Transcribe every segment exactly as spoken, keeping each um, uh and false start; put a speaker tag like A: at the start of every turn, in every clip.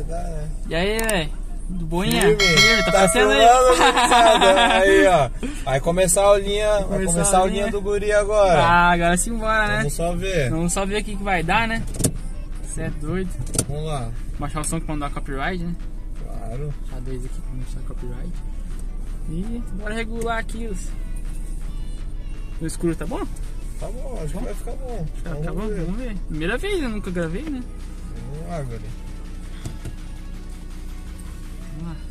A: dar, né?
B: E aí, velho? Do boinha?
A: Firme,
B: Firme, tá,
A: tá
B: fazendo aí?
A: filmando, gurizada? Aí, ó. Vai começar a aulinha, vai
B: começar
A: começar
B: a
A: a aulinha
B: aulinha
A: do guri agora.
B: Ah, agora sim, bora, né?
A: Vamos só ver.
B: Vamos só ver o que que vai dar, né? Você é doido.
A: Vamos lá.
B: Baixar o som pra não dar copyright, né?
A: Claro.
B: Deixar dois aqui pra não deixar copyright. E bora regular aqui os... O escuro tá bom?
A: Tá bom, acho que vai ficar bom.
B: Tá,
A: Vamos
B: tá bom,
A: ver.
B: vamos ver. Primeira vez, eu nunca gravei, né?
A: Vamos lá, guri.
B: Vamos lá.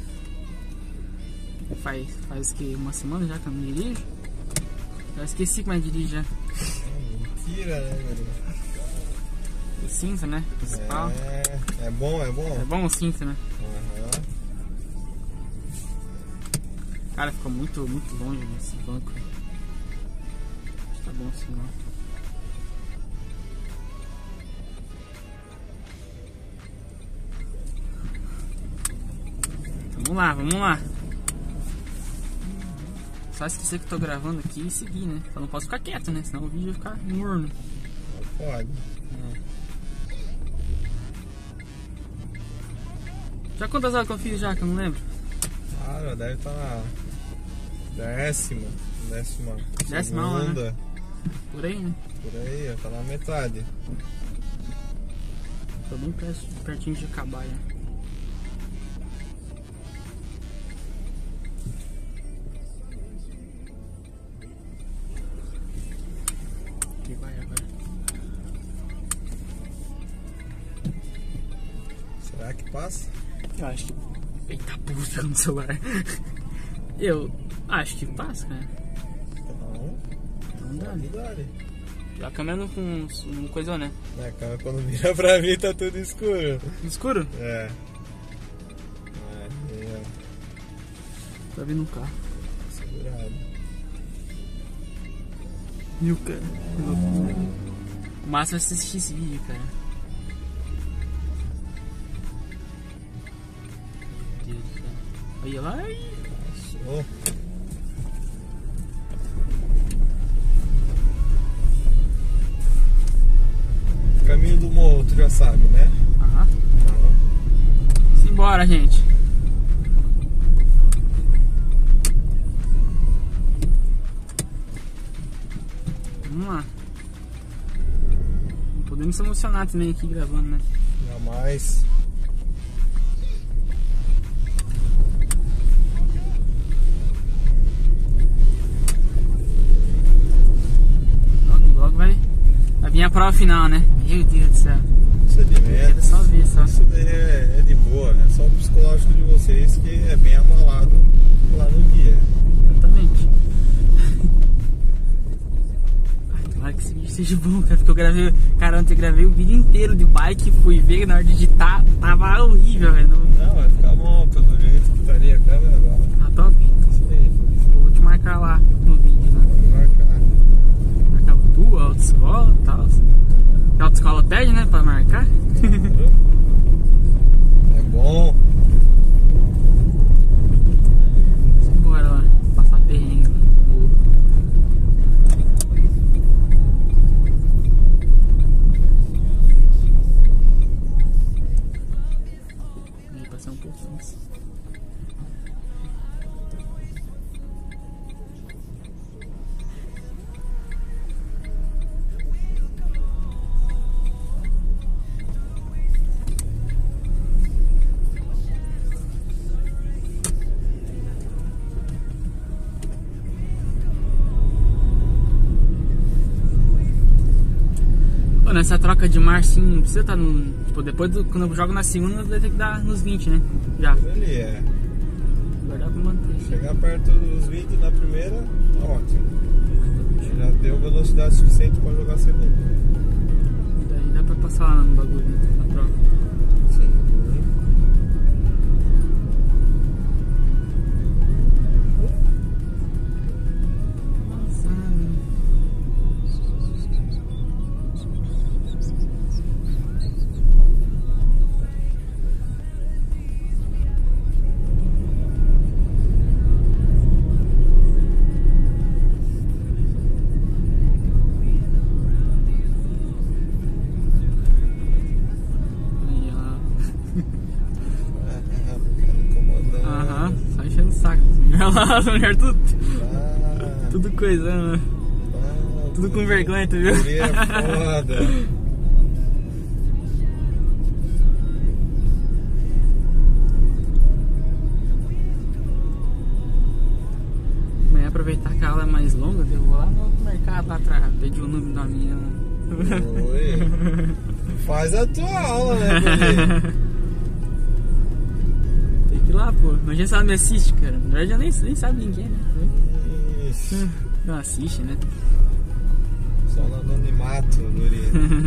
B: Faz, faz que uma semana já que eu não dirijo. Já esqueci como é que dirige já.
A: Mentira, né, guri?
B: O cinza, né? Principal.
A: É, é bom, é bom.
B: É bom o cinza, né?
A: Aham.
B: Cara, ficou muito, muito longe esse banco. Tá bom assim, ó. Vamos lá, vamos lá. Só esquecer que eu tô gravando aqui e seguir, né? Só não posso ficar quieto, né? Senão o vídeo vai ficar morno.
A: Não pode.
B: É. Já quantas horas que eu fiz já, que eu não lembro?
A: Cara, deve estar na décima, décima,
B: Décima aula, né?
A: segunda.
B: Por aí, né?
A: Por aí, ó, tá na metade.
B: Tô bem pertinho de acabar já. Que vai agora.
A: Será que passa?
B: Eu acho que... Eita, puta no celular. Eu acho que passa, cara.
A: Não.
B: Então dá.
A: Dá-lhe, dá-lhe.
B: A câmera não, não, não coisou, né?
A: É, cara, quando vira pra mim tá tudo escuro.
B: No escuro?
A: É. É, é.
B: Tá vindo um carro.
A: Segurado.
B: E o cara? O máximo é assistir esse vídeo, cara. Meu Deus do céu. Olha lá. Ai.
A: Passou. Caminho do morro, tu já sabe, né?
B: Aham.
A: Então,
B: Simbora, gente. Vamos lá. Não podemos se emocionar também aqui gravando, né?
A: jamais.
B: Logo, logo vai, vai vir a prova final, né? Meu Deus do céu.
A: Isso é de
B: Quero
A: menos.
B: só ver, só.
A: Isso daí é, é de boa, né? Só o psicológico de vocês que é bem abalado lá no dia.
B: Exatamente. Ai, tomara que esse vídeo seja bom, cara. Porque eu gravei. Cara, ontem eu gravei o vídeo inteiro de bike. Fui ver na hora de editar. Tava horrível, velho. Não...
A: Não, vai ficar bom, pelo jeito que estaria a câmera agora.
B: Tá top?
A: Isso aí,
B: Eu vou te marcar lá no vídeo, né?
A: vou marcar.
B: Marcava tu, a autoescola e tal. A autoescola pede, né? Pra marcar.
A: É bom.
B: Bora lá, passar perrengue. Boa. Aí passar um pouco antes. Pô, nessa troca de mar, assim, não precisa estar no... Tipo, depois do, quando eu jogo na segunda, vai ter que dar nos vinte, né? Já.
A: Por ali é.
B: Agora dá pra manter.
A: Chegar perto dos vinte na primeira, tá ótimo. Já deu velocidade suficiente pra jogar a segunda.
B: Daí dá pra passar lá no bagulho, né? Na prova.
A: Sim.
B: Aí, saco. Olha lá, as mulheres tudo,
A: Ah,
B: tudo coisando,
A: ah,
B: tudo com vergonha, tu viu?
A: Guri é foda.
B: Amanhã aproveitar que a aula é mais longa, eu vou lá no mercado lá atrás, pedir o número da minha.
A: Oi. Faz a tua aula, né, guri?
B: Tem que ir lá, pô. Imagina se ela me assiste, cara. Na verdade, ela nem, nem sabe ninguém, né?
A: Isso.
B: Não assiste, né?
A: Só no anonimato, guri.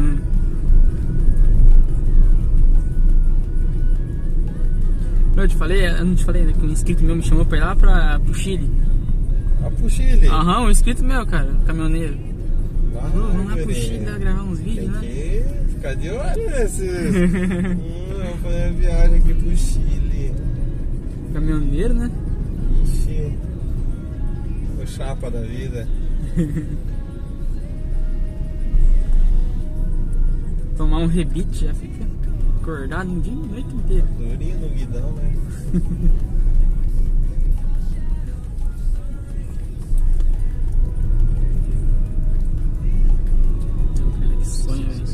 B: Eu te falei, eu não te falei, né? Que um inscrito meu me chamou pra ir lá pra, pro Chile.
A: Lá pro Chile.
B: Aham, um inscrito meu, cara, caminhoneiro.
A: Vai,
B: Falou, vamos lá pro
A: guri.
B: Chile lá gravar uns vídeos,
A: Tem
B: né?
A: que ficar de olho nesses. hum, vamos fazer uma viagem aqui pro Chile.
B: Caminhoneiro, né?
A: Ixi. O chapa da vida.
B: Tomar um rebite já fica acordado um dia e noite inteira.
A: Durinho no guidão, né?
B: Cara, que sonho, velho.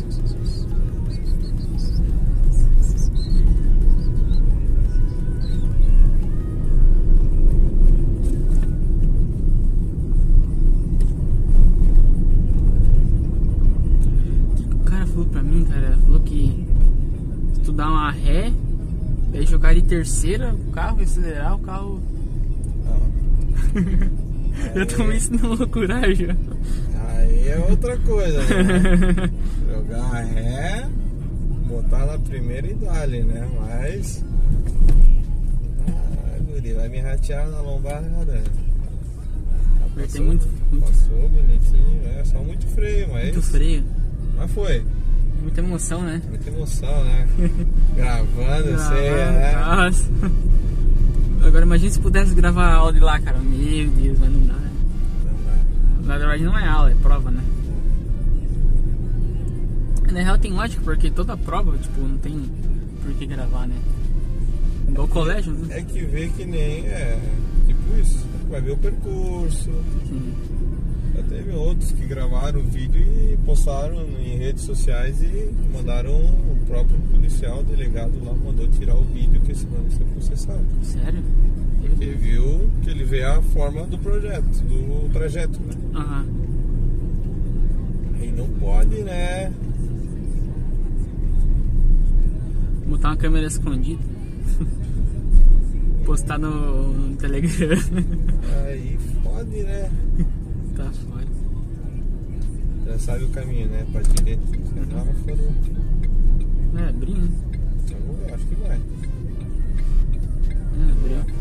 B: O cara falou pra mim, cara, falou que se tu dá uma ré, aí jogar de terceira, o carro acelerar, o carro.
A: Ó.
B: Eu tô me ensinando loucura já.
A: Aí é outra coisa, né? Jogar ré, botar na primeira e dali, né? Mas. Ah, guri, vai me ratear na lombada.
B: Apertei muito, muito,
A: Passou bonitinho, é só muito freio, mas.
B: muito freio,
A: Mas foi.
B: muita emoção, né?
A: Muita emoção, né? Gravando, eu sei, né?
B: Nossa. Agora imagina se pudesse gravar a aula de lá, cara. Meu Deus, mas não dá. Né?
A: Não dá.
B: Na verdade não é aula, é prova, né? Na real tem lógica, porque toda prova, tipo, não tem por que gravar, né? Igual colégio, né?
A: É que vê que nem. É. Tipo isso. Vai ver o percurso.
B: Sim.
A: Já teve outros que gravaram o vídeo e postaram em redes sociais e mandaram o próprio policial, o delegado lá, mandou tirar o vídeo que esse mano ser processado.
B: Sério?
A: Porque viu que ele vê a forma do projeto, do trajeto, né?
B: Aham.
A: Aí não pode, né?
B: Botar uma câmera escondida. Postar no, no Telegram.
A: Aí pode, né?
B: Tá foda.
A: Já sabe o caminho, né? Pra direita. Semáforo.
B: É, abrir, né?
A: Vamos ver, acho que vai.
B: É, abrir.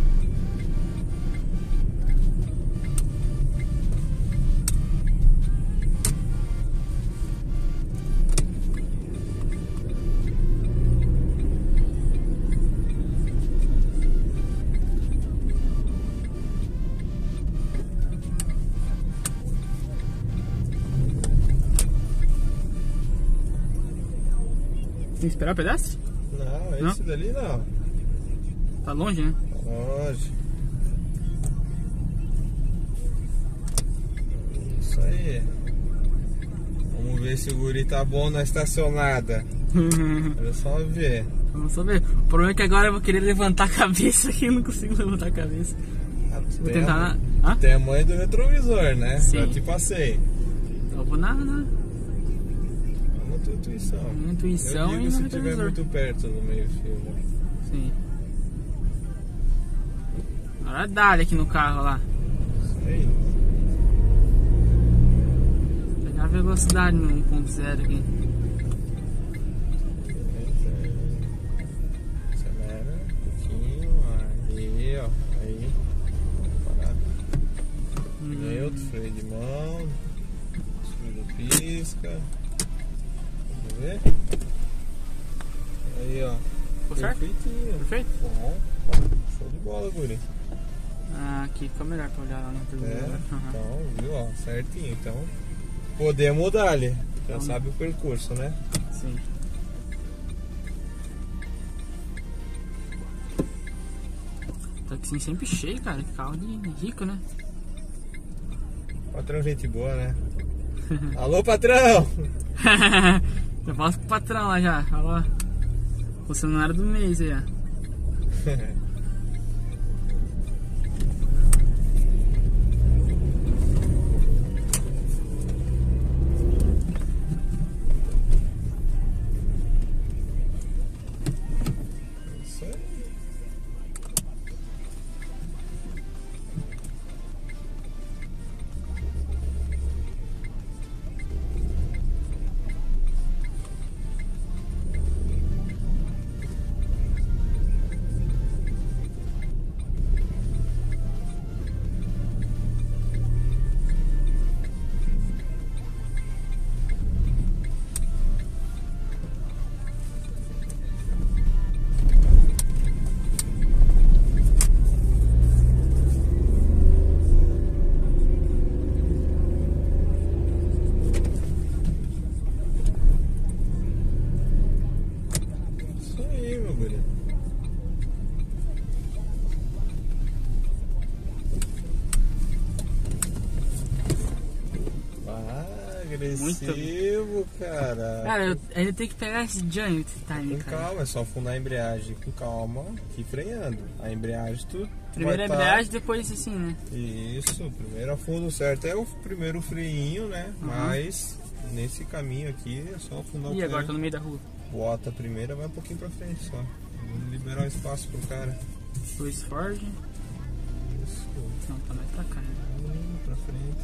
B: Tem que esperar o pedaço?
A: Não, esse
B: Não?
A: dali não.
B: Tá longe, né?
A: Tá longe. Isso aí. Vamos ver se o guri tá bom na estacionada. Olha só ver.
B: Vamos só ver. O problema é que agora eu vou querer levantar a cabeça aqui, eu não consigo levantar a cabeça.
A: Ah, tu
B: Vou
A: tem
B: tentar.
A: a,
B: Hã?
A: tem a mãe do retrovisor, né?
B: Sim.
A: Já te passei.
B: Eu vou na, na,
A: Na tua intuição.
B: na intuição
A: Eu
B: e
A: digo
B: no
A: se estiver
B: retrovisor.
A: muito perto do meio-fio. Né?
B: Sim. Agora dá aqui no carro lá.
A: Isso aí.
B: Pegar a velocidade no um ponto zero aqui.
A: Acelera um pouquinho. Aí, ó. Aí. Parar. Ganhei outro freio de mão. Freio do pisca. Vamos ver. Aí, ó.
B: Ficou certo?
A: Perfeitinho.
B: Perfeito?
A: Bom. Show de bola, guri.
B: Ah, aqui ficou melhor pra olhar lá no
A: É,
B: retrovisor. Aham.
A: então, viu, ó, certinho. Então, podemos dar ali. Já
B: Então,
A: sabe o percurso, né?
B: Sim. Tá assim sempre cheio, cara. Carro de rico, né?
A: Patrão, gente boa, né? Alô, patrão!
B: Eu posso pro patrão lá já. Olha lá. Funcionário do mês aí, ó.
A: Agressivo, cara.
B: Cara, eu ainda tenho que pegar esse Giant time,
A: com
B: cara.
A: calma, é só afundar a embreagem com calma e freando. A embreagem tu.
B: Primeiro a
A: tá...
B: embreagem, depois assim, né?
A: Isso, primeiro afundo certo é o primeiro freinho, né? Uhum. Mas nesse caminho aqui é só afundar.
B: E o agora tá no meio da rua.
A: Bota a primeira, vai um pouquinho pra frente só. Vamos liberar o espaço pro cara.
B: Dois Ford.
A: Isso.
B: Não, tá mais pra cá, né?
A: Hum, pra frente.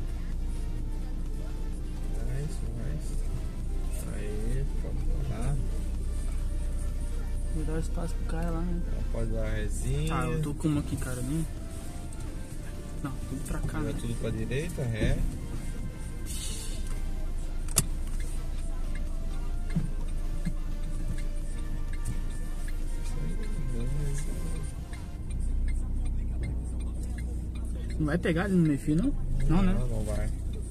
A: Aí, pode parar.
B: Vou dar espaço pro cara lá, né?
A: Pode dar resinha.
B: Tá, eu tô com uma aqui, cara, nem. Não, tudo pra cá,
A: né? Tudo pra direita, ré.
B: Não vai pegar ali no meio fio, não? Não,
A: não
B: né?
A: Não, não vai.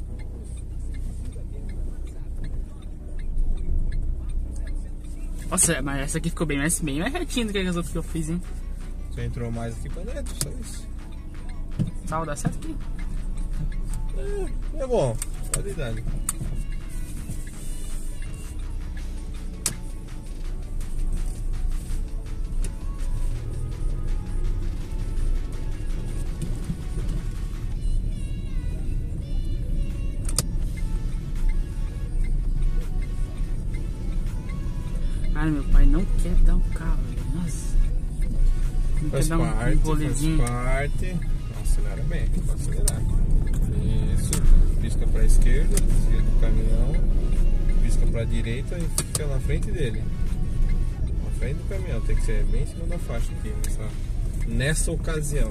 B: Nossa, mas essa aqui ficou bem mais, bem mais retinha do que as outras que eu fiz, hein?
A: Você entrou mais aqui pra dentro, só isso.
B: Tá, dá certo aqui.
A: É, é bom, qualidade.
B: Cara, meu pai não quer dar o carro, nossa. Não
A: faz
B: quer dar um,
A: parte,
B: um rolezinho.
A: Faz parte. Acelera bem, pode acelerar. Isso, pisca pra esquerda, esquerda do caminhão, pisca pra direita e fica na frente dele. Na frente do caminhão, tem que ser bem em cima da faixa aqui, nessa, nessa ocasião.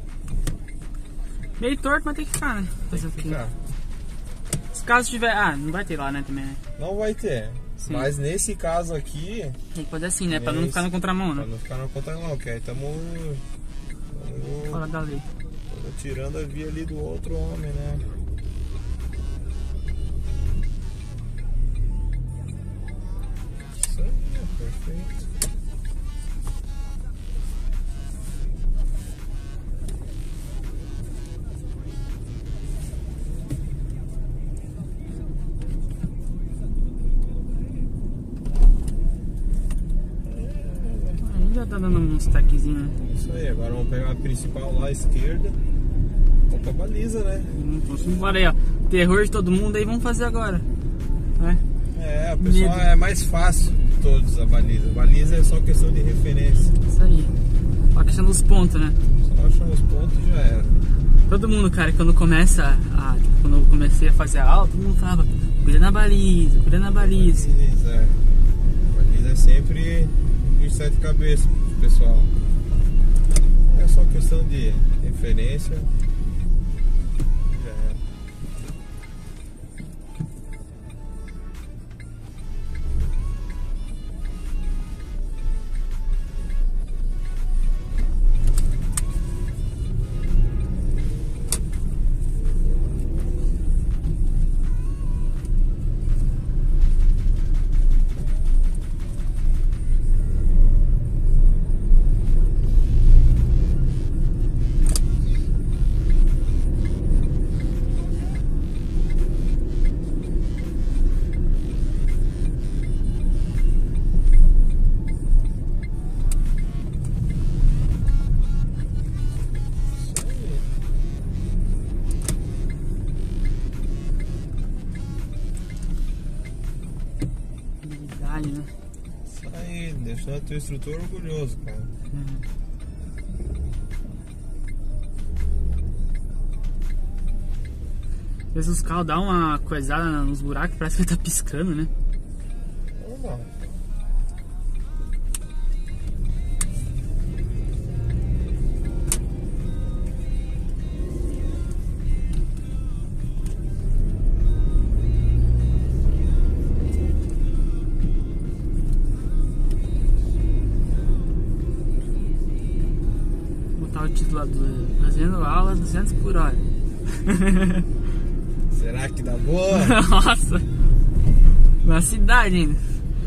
B: Meio torto, mas tem que ficar, né? Fazer o quê? Se caso tiver. Ah, não vai ter lá, né? Também, né?
A: Não vai ter. Sim. Mas nesse caso aqui.
B: Tem que fazer assim, né? Pra não ficar na contramão, né?
A: Pra não ficar na contramão, que aí estamos.
B: Fala da lei.
A: Tirando a via ali do outro homem, né? Isso aí, perfeito.
B: Já tá dando uns taquezinhos, né?
A: Isso aí, agora vamos pegar a principal lá à esquerda. Vamos pra baliza, né?
B: Vamos embora aí, ó. Terror de todo mundo aí, vamos fazer agora. Né?
A: É, o pessoal Medo. É mais fácil de todos a baliza. A baliza é só questão de referência.
B: Isso aí. Só questão dos pontos, né?
A: Só achando os pontos e já era.
B: Todo mundo, cara, quando começa a. Tipo, quando eu comecei a fazer a aula, todo mundo falava, cuida na baliza, cuida na baliza.
A: Baliza, é. A baliza é sempre de sete cabeças, pessoal. É só questão de referência. Já era. deixando teu instrutor orgulhoso, cara.
B: Uhum. Às vezes os carros dão uma coisada nos buracos, parece que ele tá piscando, né?
A: Vamos lá.
B: Vou botar o título lá do fazendo aula duzentos por hora.
A: Será que dá boa?
B: Nossa! Na cidade ainda.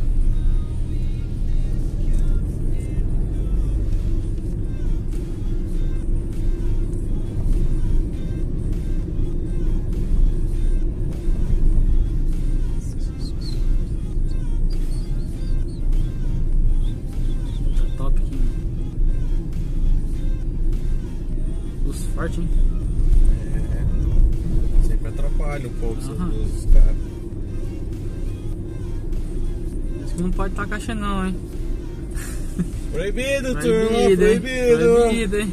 B: Tá top aqui. Luz forte, hein?
A: Atrapalha um pouco essas
B: Aham.
A: luzes, cara.
B: Acho que não pode estar caixa não, hein?
A: Proibido, turma,
B: Proibido, hein?
A: proibido.
B: Proibido, hein?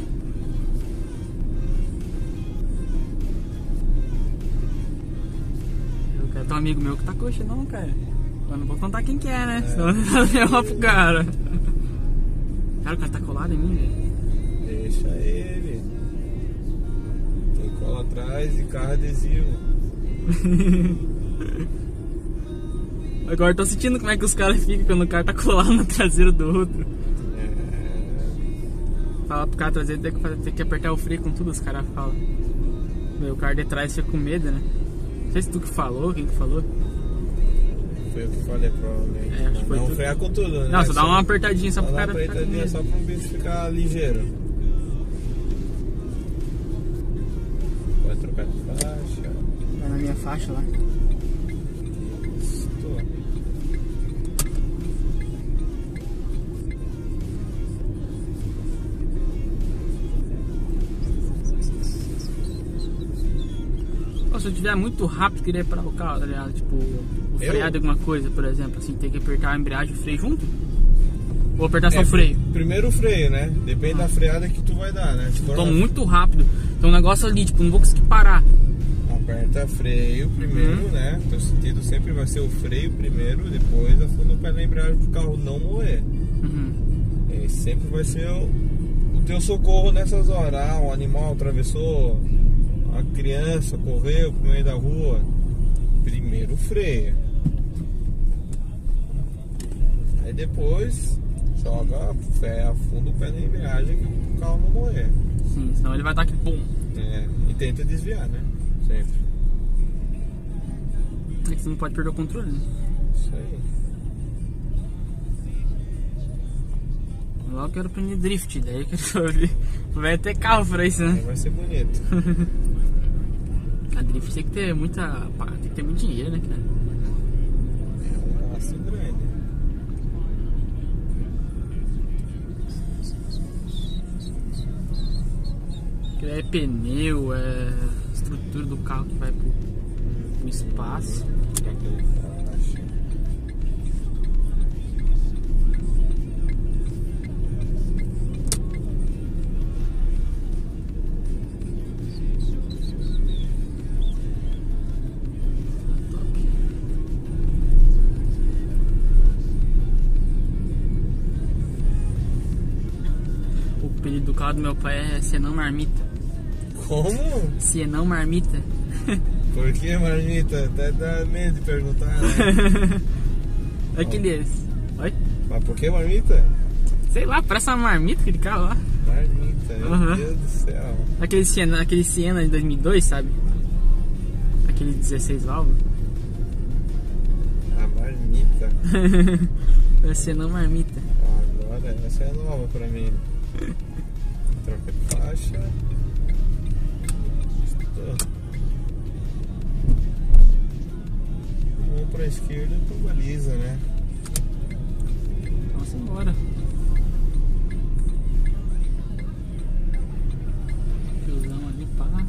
B: Eu quero ter um amigo meu que tá coxa não, cara. Eu não vou contar quem que é, né?
A: É.
B: Senão eu levar pro cara. Cara, o cara tá colado em mim, velho.
A: Deixa ele. Tem cola atrás e carro adesivo.
B: Agora eu tô sentindo como é que os caras ficam quando o cara tá colado no traseiro do outro.
A: É.
B: Fala pro cara traseiro, tem que, fazer, tem que apertar o freio com tudo, os caras falam. Meu, o cara de trás fica com medo, né? Não sei se tu que falou, quem que falou.
A: Foi eu que falei, provavelmente.
B: É, acho que foi
A: não
B: tu.
A: frear com tudo, né?
B: Não, só dá uma apertadinha só
A: Só
B: pro
A: dá
B: cara
A: uma
B: ficar com
A: apertadinha
B: medo.
A: só pro bicho ficar ligeiro. Pode trocar de faixa.
B: Vai na minha faixa lá.
A: Isso.
B: Pô, se eu tiver muito rápido, queria parar o carro, tá ligado? Tipo, o
A: Eu?
B: frear de alguma coisa, por exemplo, assim, tem que apertar a embreagem e o freio junto? Ou apertar só
A: É,
B: o freio?
A: Primeiro o freio, né? Depende da freada que tu vai dar, né? Se for
B: Tô
A: uma-
B: muito rápido. Tem um negócio ali, tipo, não vou conseguir parar.
A: Aperta freio primeiro,
B: Uhum.
A: né? Teu sentido sempre vai ser o freio primeiro, depois afunda o pé na embreagem pro carro não morrer.
B: Uhum.
A: E sempre vai ser o, o teu socorro nessas horas. Ah, um animal atravessou, a criança correu pro meio da rua. Primeiro freia. Aí depois joga fé, afunda o pé na embreagem que o carro não morrer.
B: Sim, senão ele vai estar aqui, pum.
A: É, e tenta desviar, né? Sempre.
B: É que você não pode perder o controle, né?
A: Isso aí.
B: Logo eu quero aprender drift, daí eu quero... vai ter carro pra isso,
A: Aí
B: né?
A: vai ser bonito.
B: A drift tem que ter muita... pá, tem que ter muito dinheiro, né, cara?
A: É um passo grande.
B: Porque é pneu, é estrutura do carro que vai pro, pro espaço.
A: Troca de faixa.
B: O apelido do carro do meu pai é Senão Marmita.
A: Como?
B: Senão Marmita.
A: Por que, marmita? Até dá medo de perguntar, né?
B: Aquele é esse. Oi?
A: Mas por que marmita?
B: Sei lá, parece uma marmita aquele carro lá.
A: Marmita, meu
B: Aham.
A: Deus do céu.
B: Aquele Siena, aquele Siena de dois mil e dois, sabe? Aquele dezesseis válvulas.
A: A marmita.
B: É Senão Marmita.
A: Agora essa é nova pra mim. Troca de faixa. Vamos pra esquerda e pra baliza, né?
B: Nossa, embora. Fiozão ali, pá.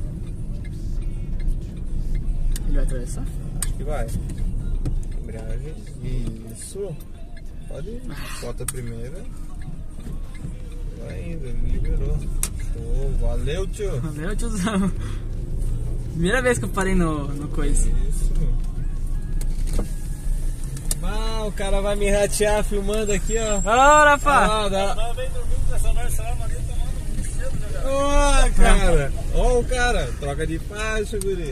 B: Ele vai atravessar?
A: Acho que vai. Embreagem. Isso. pode ir. Bota a primeira. Vai indo, ele liberou. Show, valeu, tio.
B: Valeu, tiozão. Primeira vez que eu parei no, no coisa.
A: Isso. Ah, o cara vai me ratear filmando aqui, ó.
B: Ora, pá!
A: Ah, dá...
C: Não, vem dormindo com essa nós, será, mas ele tomando muito cedo, né, cara?
A: Ó, cara. Ó o cara. Troca de faixa, guri.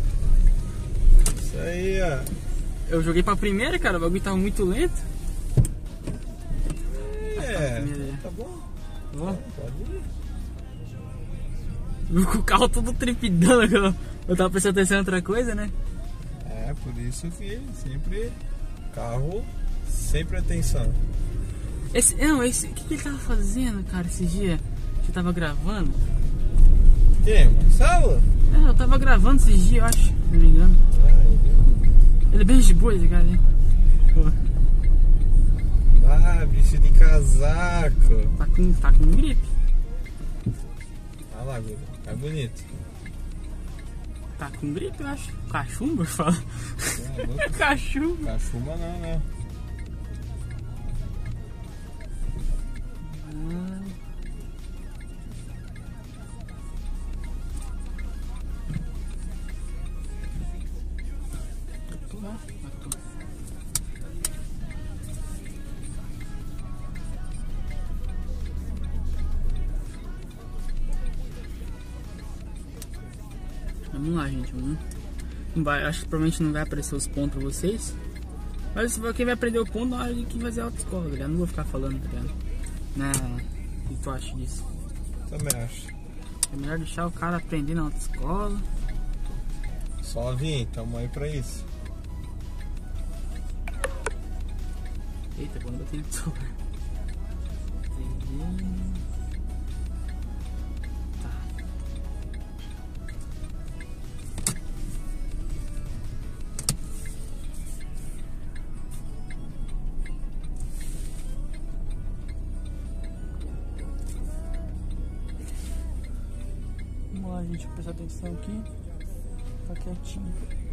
A: Isso aí, ó.
B: Eu joguei pra primeira, cara, o bagulho tava muito lento.
A: É, tá bom.
B: Ó,
A: Pode ir.
B: com o carro todo trepidando, eu, eu tava prestando atenção em outra coisa, né?
A: É, por isso que sempre carro, sempre atenção.
B: Esse, não, esse, o que, que ele tava fazendo, cara, esses dias? Que eu tava gravando?
A: Quem? Marcelo?
B: É, eu tava gravando esses dias, eu acho, se não me engano. Ele é bem de boa, esse cara, né?
A: Ah, bicho de casaco.
B: Tá com, tá com gripe.
A: Olha lá, guri. É bonito.
B: Tá com gripe, eu acho. Cachumba, eu falo.
A: É,
B: Cachumba.
A: cachumba não, né?
B: Ah. Tô lá, tô. Vamos lá, gente. Vamos. Não vai, acho que provavelmente não vai aparecer os pontos pra vocês. Mas quem vai aprender o ponto na hora de que fazer a autoescola, tá ligado? Não vou ficar falando, tá ligado? Né? O que tu acha disso?
A: Também acho.
B: É melhor deixar o cara aprender na autoescola.
A: Só vim, tamo aí pra isso.
B: Eita, quando eu tenho tudo. Tá. Vamos lá, gente, prestar atenção aqui. Tá quietinho.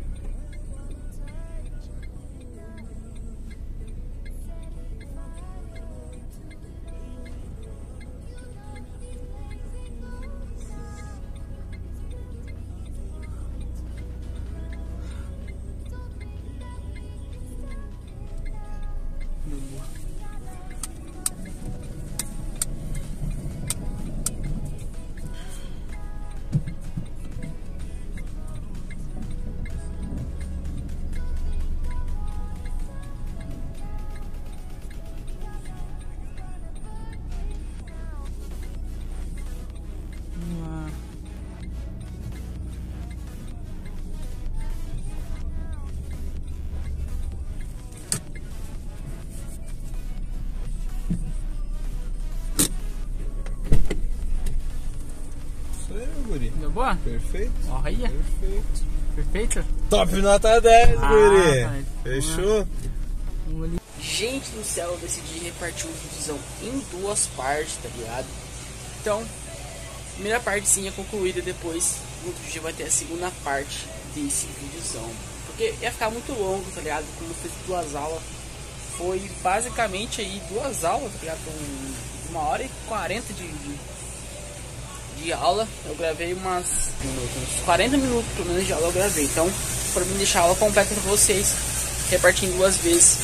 B: Deu boa?
A: Perfeito.
B: Olha,
A: Perfeito.
B: perfeito.
A: Top nota dez,
B: Ah,
A: guri.
B: vai.
A: Fechou?
B: Gente do céu, eu decidi repartir o vídeo em duas partes, tá ligado? Então, a primeira partezinha concluída, depois no outro dia vai ter a segunda parte desse videozão. Porque ia ficar muito longo, tá ligado? Como eu fiz duas aulas, foi basicamente aí duas aulas, tá ligado? Com uma hora e quarenta de, de, de aula. Eu gravei umas uns quarenta minutos pelo menos de aula eu gravei. Então, para mim deixar a aula completa pra vocês, repartir em duas vezes,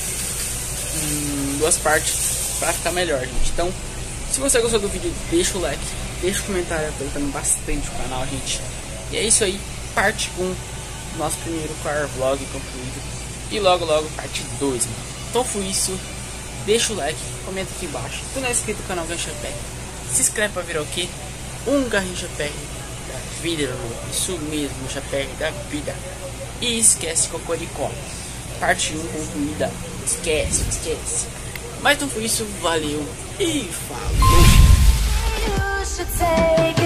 B: em duas partes, pra ficar melhor, gente. Então, se você gostou do vídeo, deixa o like, deixa o comentário, apoiando bastante o canal, gente. E é isso aí, parte um, nosso primeiro car vlog concluído. E logo logo parte dois, mano. Então foi isso, deixa o like, comenta aqui embaixo. Se tu não é inscrito no canal Garrincha P R, se inscreve pra virar o quê? Um Garrincha P R da vida, mano. Isso mesmo, Garrincha P R da vida. E esquece Cocoricó. Parte um concluída. Esquece, esquece. Mas então foi isso, valeu e falou!